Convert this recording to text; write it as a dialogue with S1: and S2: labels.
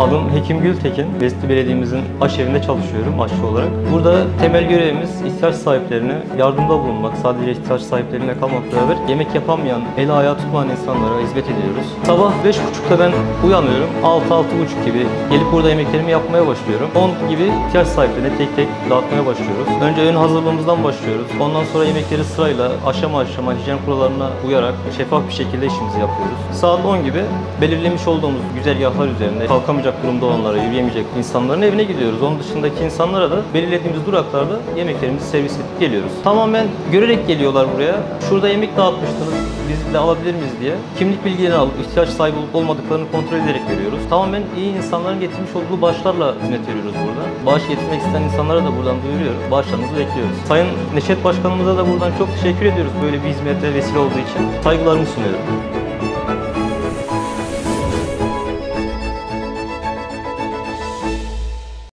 S1: Adım Hekim Gültekin. Besli Belediye'mizin aşevinde çalışıyorum aşçı olarak. Burada temel görevimiz ihtiyaç sahiplerine yardımda bulunmak. Sadece ihtiyaç sahiplerine kalmakla beraber yemek yapamayan, eli ayağı tutmayan insanlara hizmet ediyoruz. Sabah 5.30'da ben uyanıyorum. 6-6.30 gibi gelip burada yemeklerimi yapmaya başlıyorum. 10 gibi ihtiyaç sahiplerine tek tek dağıtmaya başlıyoruz. Önce ön hazırlığımızdan başlıyoruz. Ondan sonra yemekleri sırayla aşama aşama hijyen kurallarına uyarak şeffaf bir şekilde işimizi yapıyoruz. Saat 10 gibi belirlemiş olduğumuz güzergahlar üzerinde kalkamayacak durumda olanlara, yürüyemeyecek insanların evine gidiyoruz. Onun dışındaki insanlara da belirlediğimiz duraklarda yemeklerimizi servis edip geliyoruz. Tamamen görerek geliyorlar buraya. Şurada yemek dağıtmıştınız, biz de alabilir miyiz diye. Kimlik bilgilerini alıp ihtiyaç sahibi olup olmadıklarını kontrol ederek veriyoruz. Tamamen iyi insanların getirmiş olduğu bağışlarla hizmet veriyoruz burada. Bağış getirmek isteyen insanlara da buradan duyuruyoruz. Bağışlarınızı bekliyoruz. Sayın Neşet Başkanımıza da buradan çok teşekkür ediyoruz böyle bir hizmete vesile olduğu için. Saygılarımı sunuyorum.